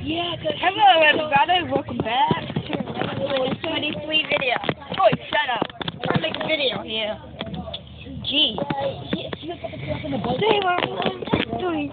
Yeah, cause Hello everybody, welcome back to another 23 video. Oh, shut up. I'm trying to make a video here. Gee. Today we're doing...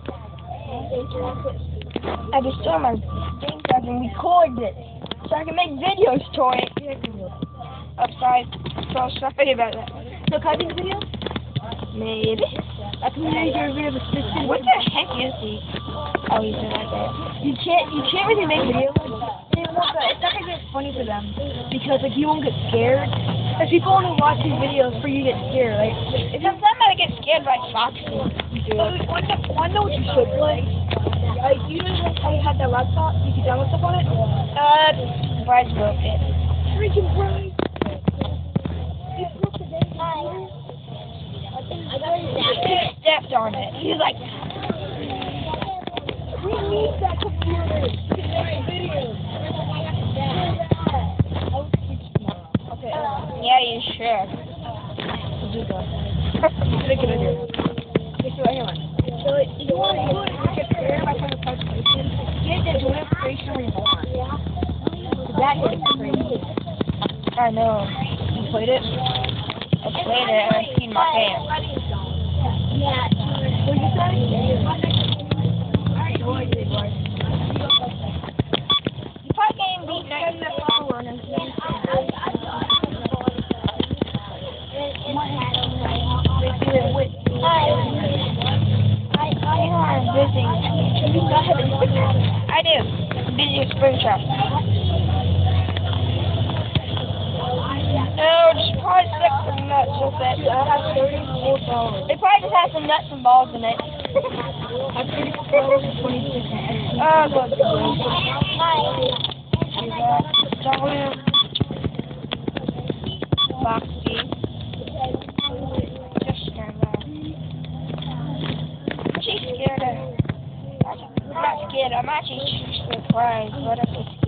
I just saw my thing so I can record it. So I can make videos to it. Upside. So sorry about that. So can I make a video? Maybe. I can make a video of a specific. What the heck is he? Oh, he's doing like that. You can't really make videos. It's not gonna get funny for them because like you won't get scared. If people only watch these videos for you to get scared, right? If somebody gets scared by Foxy. Wanna know what you should play? You know how you had that laptop? You could download stuff on it. Bryce broke it. Freaking Bryce! He stepped on it. He's like, We need that computer to make videos. Okay. yeah, you should. Do that. Make it video. Okay, so anyway. So you want to get scared by some of the PlayStation? Get the notification reborn. That is crazy. I know. You played it? I played it and I peed my pants. Yeah. What did you say? No idea, boy. You probably can't even beat next. I'm busy. I do. Busy with Springtrap. No, just probably stick some nuts with it. I have $34. They probably just have some nuts and balls in it. I have $34.26. Oh, good. Don't Foxy. Just stand there. She's scared of. I'm not scared. I'm actually surprised. What if it's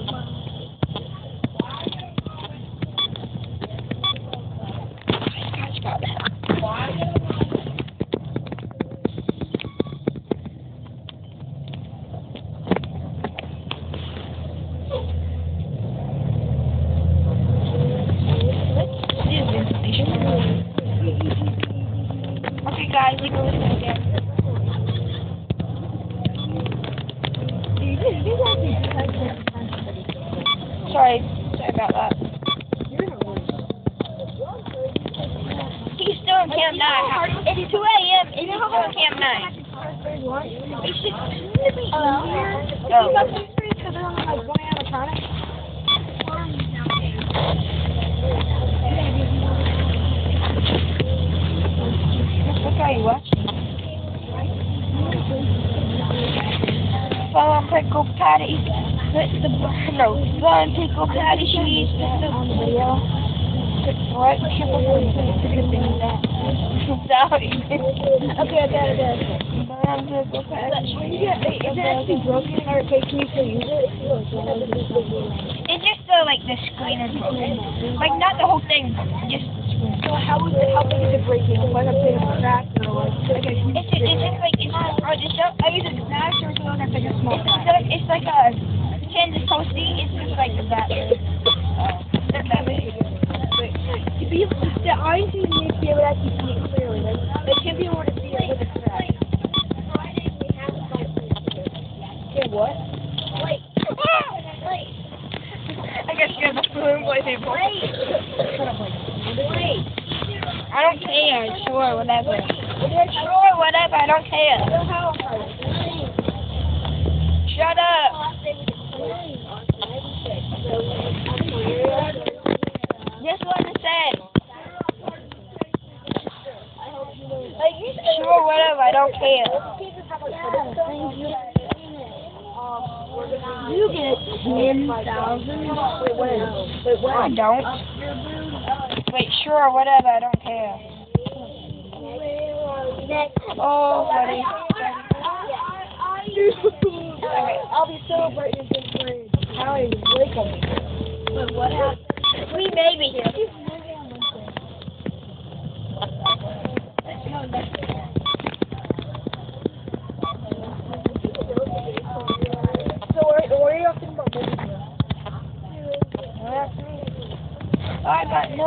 okay, guys, we can listen again. Sorry about that. He's still in Camp 9. It's 2 a.m. and he's still in Camp 9. It should be easier. Because they're only like 1 animatronic. What are you watching? Fun pickle patty. Fun pickle patty cheese. What? Sorry. Okay. Fun pickle patty cheese. Is it actually broken or can you still use it? It's just like the screen is broken. Like not the whole thing, just the screen. So how big is it breaking? Like a big crack or like a huge It's just like I use a smash or is it like a small crack? it's like a Kansas Posty. It's just like that. That big. To be able to, the eyes you need to be able to actually see it clearly. Like, they can't be able to see it with a crack. Yeah, what? I guess you're the balloon boy people. Shut up, Blake. I don't care. Sure, whatever. Sure, whatever. I don't care. Shut up. Just what I said. Sure, whatever. I don't care. You get 10,000. Wait, when? I don't. Wait, sure, whatever. I don't care. Oh, buddy. I'll be celebrating in 5th grade. How are you? Wake up. But what happened? We may be here. So we're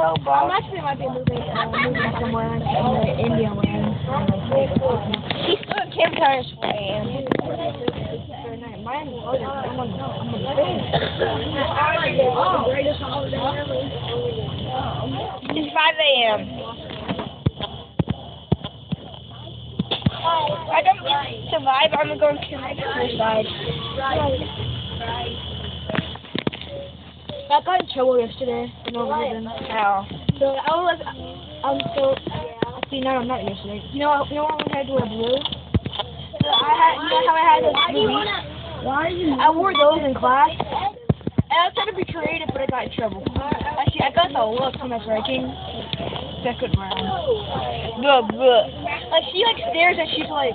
Hello, I'm boss. actually might be moving somewhere in the Indian land. He's still at Kim Tires 4 a.m. Mine is harder. I'm on the greatest holiday ever. It's 5 a.m. I don't survive. I'm going to commit suicide. I got in trouble yesterday for no reason. How? So I was, see, no, not yesterday. You know when we had to wear blue? So you know how I had those blue beats? I wore those in class. And I was trying to be creative, but I got in trouble. Actually, I got the look from my striking. Second round. Like, she, like, stares and she's like,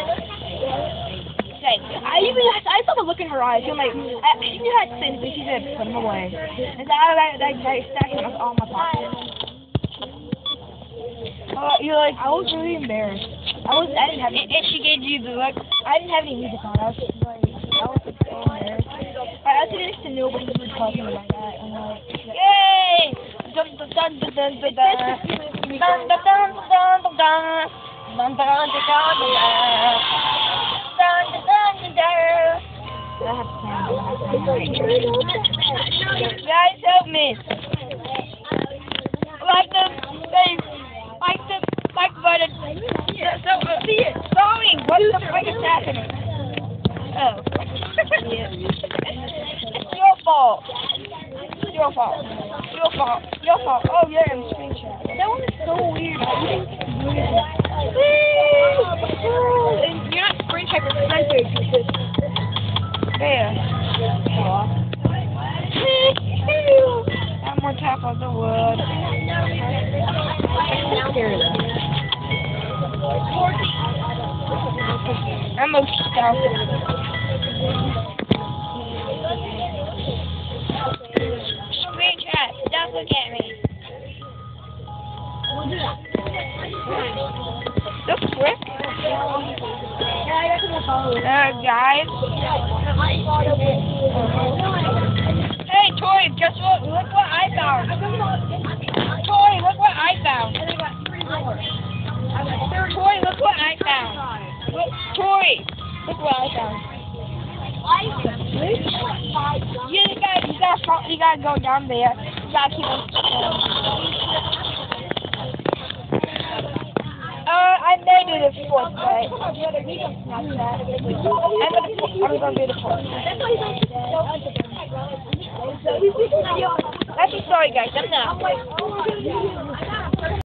I saw the look in her eyes. She like, she knew how to say anything. She said, put them away. And so I stacked them all my pockets. You're like, I was really embarrassed. I didn't have any. and she gave you the look. I didn't have any music on. I was so embarrassed. I was sitting next to nobody who was talking about that. And like, Yay! Dun dun dun dun dun dun dun dun dun dun dun dun dun dun guys, help me! Like the button. So see it. Sorry. What the fuck is happening? Oh. It's your fault. Your fault. Your fault. Your fault. Oh yeah, I'm screenshot. that one is so weird. And you're not screenshot, you're censored. There. I'm on top of the wood. I'm a scout. Screenshot. Don't look at me. The frick? Guys. Hey, Tori, guess what? Look what I found. Tori, look what I found. Tori, look what I found. Look, Tori, look what I found. You gotta go down there. You gotta keep on. I may do the fourth, but I'm gonna do the fourth. That's the story, guys. I'm now.